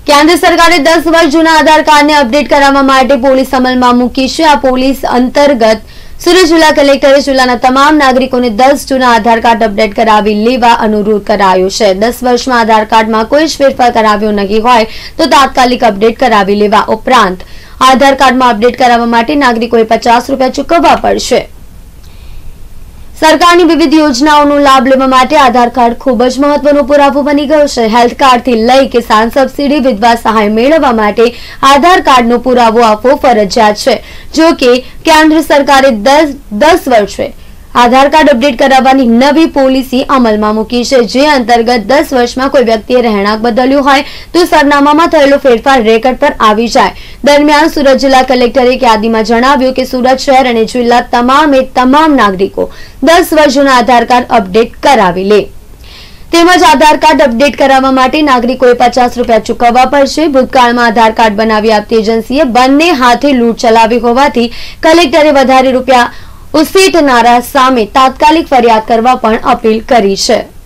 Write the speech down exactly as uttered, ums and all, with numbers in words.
केंद्र सरकारे दस वर्ष जूना आधार कार्ड ने अपडेट करावा माटे पोलीस अमल में मूकी छे। आ पोलीस अंतर्गत सूरत जिला कलेक्टरे जिल्लाना तमाम नागरिकोने दस जूना आधार कार्ड अपडेट करावी लेवा अनुरोध करायो छे। दस वर्ष में आधार कार्ड में कोई ज फेरफार कराव्यो नहीं होय तो तात्कालिक अपडेट करावी लेवा। उपरांत आधार कार्ड में अपडेट करावा माटे नागरिकोए पचास रुपया चूकववा पड़शे। सरकारनी विविध योजनाओं लाभ लेवा माटे आधार कार्ड खूब ज महत्वनो पुरावो बनी गयो छे। हेल्थ कार्ड थी लई किसान सब्सिडी विधवा सहाय मेळववा माटे आधार कार्डनो पुरावो आपवो फरजियात छे। जो कि केंद्र सरकारे दस दस वर्षे आधार कार्ड अपडेट कराववानी नवी पॉलिसी अमल में मूकी छे। जे अंतर्गत दस वर्ष में कोई व्यक्तिए રહેણાંક बदल्યું હોય तो सरनामाમાં થયેલો फेरफार रेकर्ड पर આવી જાય। दरमियान सूरत जिला कलेक्टरे एक यादीમાં જણાવ્યું કે सूरत शहर અને जिला તમામે તમામ नागरिको दस वर्ष जूना आधार कार्ड अपडेट करावी ले। તેમજ आधार कार्ड अपडेट करावा माटे नागरिकोए पचास रुपया चूकववा पड़शे। भूतकाळमां आधार कार्ड बनावी आपती एजन्सीए बंने हाथे लूंट चलावी होवाथी कलेक्टरे वधारे रुपया उसीटनारा सामे तात्कालिक फरियाद करवा पण अपील करी छे।